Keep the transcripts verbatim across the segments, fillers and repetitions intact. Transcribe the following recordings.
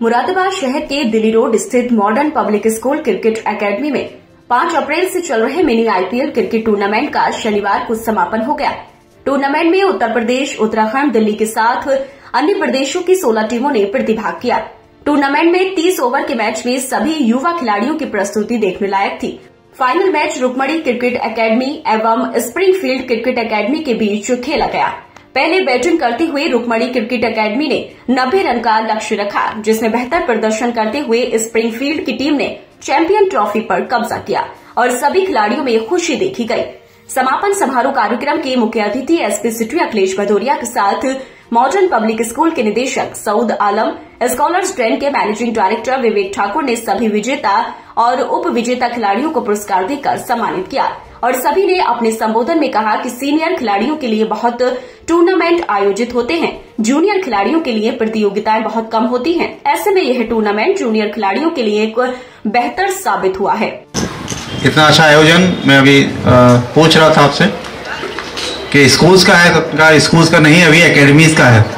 मुरादाबाद शहर के दिल्ली रोड स्थित modern public school cricket academy में पांच अप्रैल से चल रहे मिनी आईपीएल क्रिकेट टूर्नामेंट का शनिवार को समापन हो गया। टूर्नामेंट में उत्तर प्रदेश, उत्तराखंड, दिल्ली के साथ अन्य प्रदेशों की सोलह टीमों ने प्रतिभाग किया। टूर्नामेंट में तीस ओवर के मैच में सभी युवा खिलाड़ियों की प्रस्तुति देखने लायक थी। Final match Rukmani cricket academy एवं स्प्रिंगफील्ड क्रिकेट एकेडमी के बीच खेला गया। पहले बैटिंग करते हुए रुकमणी क्रिकेट एकेडमी ने नब्बे रन का लक्ष्य रखा, जिसमें बेहतर प्रदर्शन करते हुए स्प्रिंगफील्ड की टीम ने चैंपियन ट्रॉफी पर कब्जा किया और सभी खिलाड़ियों में खुशी देखी गई। समापन समारोह कार्यक्रम के मुख्य अतिथि एसपी सिटी अखिलेश भदौरिया के साथ मॉडर्न पब्लिक स्कूल के निदेशक सऊद आलम, स्कॉलर्स ट्रेन के मैनेजिंग डायरेक्टर विवेक ठाकुर ने सभी विजेता और उप विजेता खिलाड़ियों को पुरस्कार देकर सम्मानित किया और सभी ने अपने संबोधन में कहा कि सीनियर खिलाड़ियों के लिए बहुत टूर्नामेंट आयोजित होते हैं, जूनियर खिलाड़ियों के लिए प्रतियोगिताएं बहुत कम होती हैं। ऐसे में यह टूर्नामेंट जूनियर खिलाड़ियों के लिए एक बेहतर साबित हुआ है। इतना अच्छा आयोजन मैं अभी आ, पूछ रहा था आपसे कि स्कूल्स का है का स्कूल्स का नहीं, अभी एकेडमीज का है।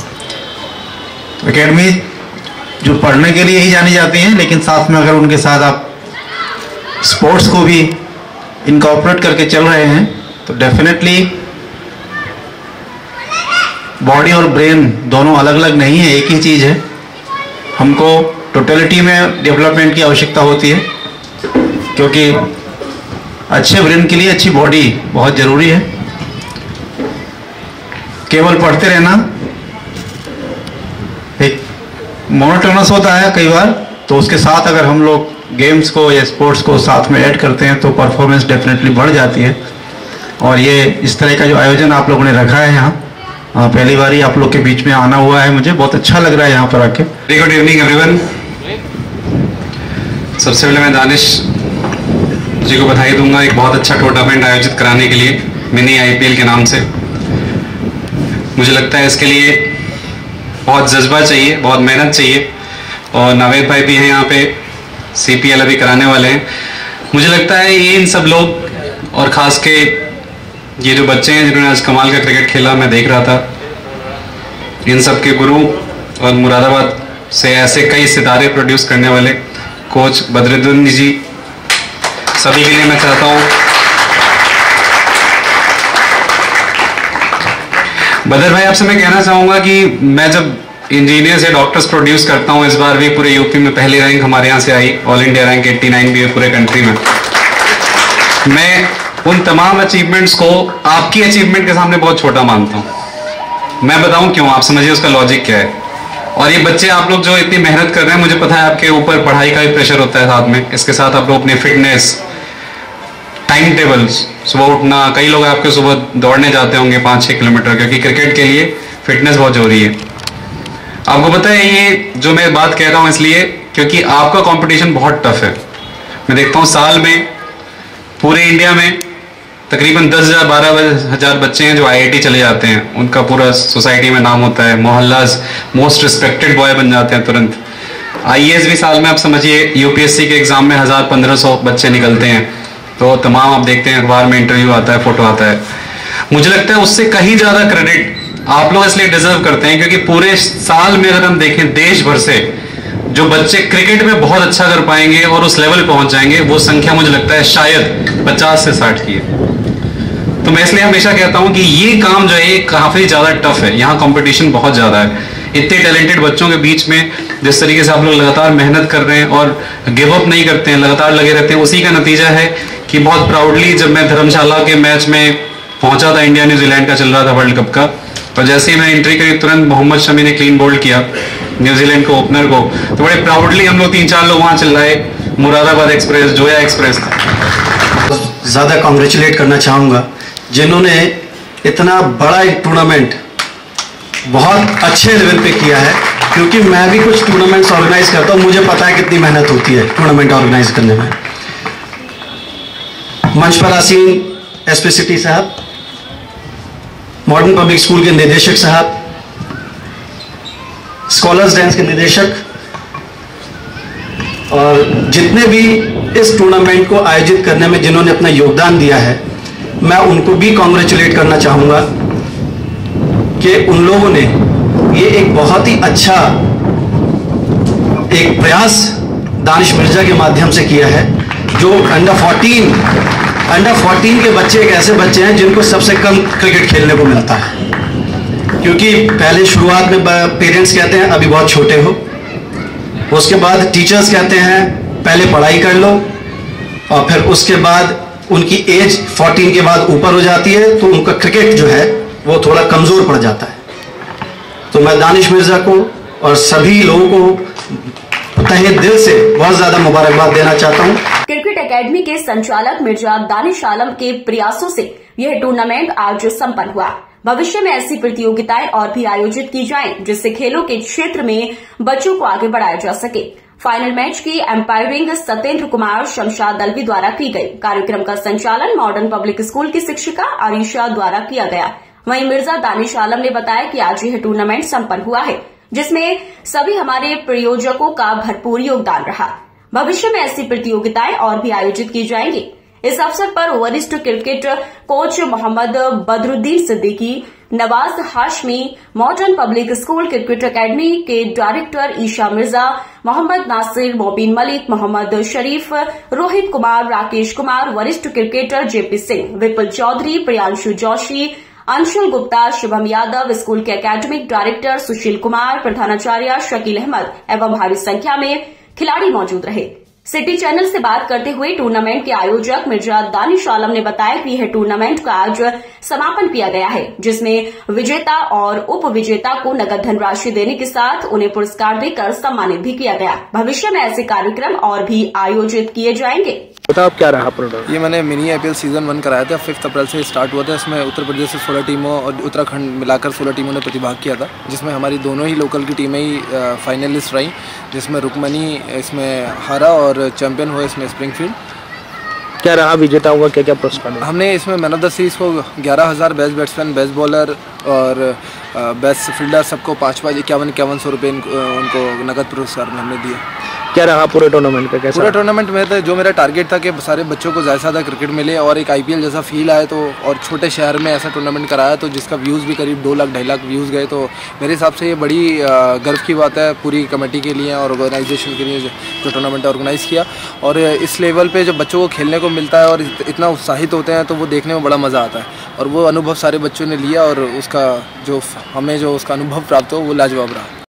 एकेडमी जो पढ़ने के लिए ही जानी जाती हैं, लेकिन साथ में अगर उनके साथ आप स्पोर्ट्स को भी इनकॉर्पोरेट करके चल रहे हैं तो डेफिनेटली बॉडी और ब्रेन दोनों अलग अलग नहीं है, एक ही चीज़ है। हमको टोटलिटी में डेवलपमेंट की आवश्यकता होती है, क्योंकि अच्छे ब्रेन के लिए अच्छी बॉडी बहुत ज़रूरी है। केवल पढ़ते रहना एक मोनोटोनस होता है कई बार, तो उसके साथ अगर हम लोग गेम्स को या स्पोर्ट्स को साथ में ऐड करते हैं तो परफॉर्मेंस डेफिनेटली बढ़ जाती है। और ये इस तरह का जो आयोजन आप लोगों ने रखा है यहाँ, पहली बार ही आप लोग के बीच में आना हुआ है, मुझे बहुत अच्छा लग रहा है यहाँ पर आके। Very good evening everyone. सबसे पहले मैं दानिश जी को बधाई दूंगा एक बहुत अच्छा टूर्नामेंट आयोजित कराने के लिए मिनी आईपीएल के नाम से। मुझे लगता है इसके लिए बहुत जज्बा चाहिए, बहुत मेहनत चाहिए, और नावेद भाई भी हैं यहाँ पे, सीपीएल अभी कराने वाले हैं। मुझे लगता है ये इन सब लोग और ख़ास के ये जो बच्चे हैं जिन्होंने आज कमाल का क्रिकेट खेला, मैं देख रहा था, इन सब के गुरु और मुरादाबाद से ऐसे कई सितारे प्रोड्यूस करने वाले कोच बदरुद्दीन जी, सभी के लिए मैं चाहता हूँ बदर भाई, आपसे मैं कहना चाहूँगा कि मैं जब इंजीनियर्स या डॉक्टर्स प्रोड्यूस करता हूँ, इस बार भी पूरे यूपी में पहली रैंक हमारे यहाँ से आई, ऑल इंडिया रैंक नवासी भी है पूरे कंट्री में। मैं उन तमाम अचीवमेंट्स को आपकी अचीवमेंट के सामने बहुत छोटा मानता हूँ। मैं बताऊँ क्यों, आप समझिए उसका लॉजिक क्या है। और ये बच्चे आप लोग जो इतनी मेहनत कर रहे हैं, मुझे पता है आपके ऊपर पढ़ाई का भी प्रेशर होता है साथ में, इसके साथ आप लोग अपनी फिटनेस, टाइम टेबल, सुबह उठना, कई लोग आपके सुबह दौड़ने जाते होंगे पाँच छः किलोमीटर, क्योंकि क्रिकेट के लिए फिटनेस बहुत जरूरी है। आपको पता है ये जो मैं बात कह रहा हूँ इसलिए क्योंकि आपका कंपटीशन बहुत टफ है। मैं देखता हूँ साल में पूरे इंडिया में तकरीबन दस हज़ार बारह हज़ार बच्चे हैं जो आईआईटी चले जाते हैं, उनका पूरा सोसाइटी में नाम होता है, मोहल्लाज मोस्ट रिस्पेक्टेड बॉय बन जाते हैं तुरंत। आईएएस भी साल में आप समझिए यूपीएससी के एग्जाम में हज़ार पंद्रह सौ बच्चे निकलते हैं, तो तमाम आप देखते हैं अखबार में इंटरव्यू आता है, फोटो आता है। मुझे लगता है उससे कहीं ज़्यादा क्रेडिट आप लोग इसलिए डिजर्व करते हैं क्योंकि पूरे साल में अगर हम देखें देश भर से जो बच्चे क्रिकेट में बहुत अच्छा कर पाएंगे और उस लेवल पहुंच जाएंगे, वो संख्या मुझे लगता है शायद पचास से साठ की है। तो मैं इसलिए हमेशा कहता हूं कि ये काम जो है काफी ज्यादा टफ है, यहाँ कंपटीशन बहुत ज्यादा है। इतने टैलेंटेड बच्चों के बीच में जिस तरीके से आप लोग लगातार मेहनत कर रहे हैं और गिव अप नहीं करते हैं, लगातार लगे रहते हैं, उसी का नतीजा है कि बहुत प्राउडली जब मैं धर्मशाला के मैच में पहुंचा था, इंडिया न्यूजीलैंड का चल रहा था वर्ल्ड कप का, तो जैसे ही मैं एंट्री करी तुरंत मोहम्मद शमी ने क्लीन बोल्ड किया न्यूजीलैंड को, ओपनर को, तो बड़े प्राउडली हम लोग तीन चार लोग वहां चिल्लाए, मुरादाबाद एक्सप्रेस, जोया एक्सप्रेस। ज़्यादा कॉन्ग्रेचुलेट करना चाहूँगा जिन्होंने इतना बड़ा एक टूर्नामेंट बहुत अच्छे लेवल पे किया है, क्योंकि मैं भी कुछ टूर्नामेंट्स ऑर्गेनाइज करता हूँ, मुझे पता है कितनी मेहनत होती है टूर्नामेंट ऑर्गेनाइज करने में। मंच पर आसीन एसपी सिटी साहब, मॉडर्न पब्लिक स्कूल के निदेशक साहब, स्कॉलर्स डांस के निदेशक, और जितने भी इस टूर्नामेंट को आयोजित करने में जिन्होंने अपना योगदान दिया है, मैं उनको भी कॉन्ग्रेचुलेट करना चाहूँगा कि उन लोगों ने ये एक बहुत ही अच्छा एक प्रयास दानिश मिर्जा के माध्यम से किया है, जो अंडर फोर्टीन अंडर फोर्टीन के बच्चे एक ऐसे बच्चे हैं जिनको सबसे कम क्रिकेट खेलने को मिलता है, क्योंकि पहले शुरुआत में पेरेंट्स कहते हैं अभी बहुत छोटे हो, उसके बाद टीचर्स कहते हैं पहले पढ़ाई कर लो, और फिर उसके बाद उनकी एज चौदह के बाद ऊपर हो जाती है तो उनका क्रिकेट जो है वो थोड़ा कमजोर पड़ जाता है। तो मैं दानिश मिर्जा को और सभी लोगों को तहे दिल से बहुत ज्यादा मुबारकबाद देना चाहता हूं। क्रिकेट एकेडमी के संचालक मिर्जा दानिश आलम के प्रयासों से यह टूर्नामेंट आज संपन्न हुआ। भविष्य में ऐसी प्रतियोगिताएं और भी आयोजित की जाएं, जिससे खेलों के क्षेत्र में बच्चों को आगे बढ़ाया जा सके। फाइनल मैच की एम्पायरिंग सत्येंद्र कुमार शमशाद दलवी द्वारा की गई। कार्यक्रम का संचालन मॉडर्न पब्लिक स्कूल की शिक्षिका आरिशा द्वारा किया गया। वहीं मिर्जा दानिश आलम ने बताया कि आज यह टूर्नामेंट संपन्न हुआ है, जिसमें सभी हमारे प्रायोजकों का भरपूर योगदान रहा। भविष्य में ऐसी प्रतियोगिताएं और भी आयोजित की जाएंगी। इस अवसर पर वरिष्ठ cricket coach Mohammad Badruddin Siddiqui, Nawaz Hashmi, modern public school cricket academy के डायरेक्टर ईशा मिर्जा, मोहम्मद नासिर, मोबिन मलिक, मोहम्मद शरीफ, रोहित कुमार, राकेश कुमार, वरिष्ठ cricketer JP Singh, Vipul Chaudhary, Priyanshu Joshi, Anshul Gupta, Shubham Yadav, school के एकेडमिक डायरेक्टर सुशील कुमार, प्रधानाचार्य शकील अहमद एवं भारी संख्या में खिलाड़ी मौजूद रहे। सिटी चैनल से बात करते हुए टूर्नामेंट के आयोजक मिर्जा दानिश आलम ने बताया कि यह टूर्नामेंट का आज समापन किया गया है, जिसमें विजेता और उप विजेता को नगद धनराशि देने के साथ उन्हें पुरस्कार देकर सम्मानित भी किया गया। भविष्य में ऐसे कार्यक्रम और भी आयोजित किए जाएंगे। बताओ आप क्या रहा प्रोग्राम? ये मैंने मिनी आईपीएल सीजन वन कराया था, फिफ्थ अप्रैल से स्टार्ट हुआ था। इसमें उत्तर प्रदेश से सोलह टीमों और उत्तराखंड मिलाकर सोलह टीमों ने प्रतिभाग किया था, जिसमें हमारी दोनों ही लोकल की टीमें ही फाइनलिस्ट रही, जिसमें रुकमनी इसमें हारा और चैंपियन हुए इसमें स्प्रिंगफील्ड। क्या रहा विजेताओं का क्या क्या पुरस्कार? हमने इसमें मैन ऑफ द सीरीज को ग्यारह हज़ार, बेस्ट बैट्समैन, बेस्ट बॉलर और बेस्ट फील्डर सबको पाँच पाँच इक्यावन इक्यावन सौ रुपये उनको नगद पुरस्कार हमने दिए। क्या रहा पूरे टूर्नामेंट का? कैसा पूरे टूर्नामेंट में तो जो मेरा टारगेट था कि सारे बच्चों को ज़्यादा से ज़्यादा क्रिकेट मिले और एक आईपीएल जैसा फील आए, तो और छोटे शहर में ऐसा टूर्नामेंट कराया तो जिसका व्यूज़ भी करीब दो लाख ढाई लाख व्यूज़ गए। तो मेरे हिसाब से ये बड़ी गर्व की बात है पूरी कमेटी के लिए और ऑर्गेनाइजेशन के लिए जो टूर्नामेंट ऑर्गेनाइज़ किया। और इस लेवल पर जब बच्चों को खेलने को मिलता है और इतना उत्साहित होते हैं तो वो देखने में बड़ा मज़ा आता है, और वो अनुभव सारे बच्चों ने लिया और उसका जो हमें जो उसका अनुभव प्राप्त हो वो लाजवाब रहा।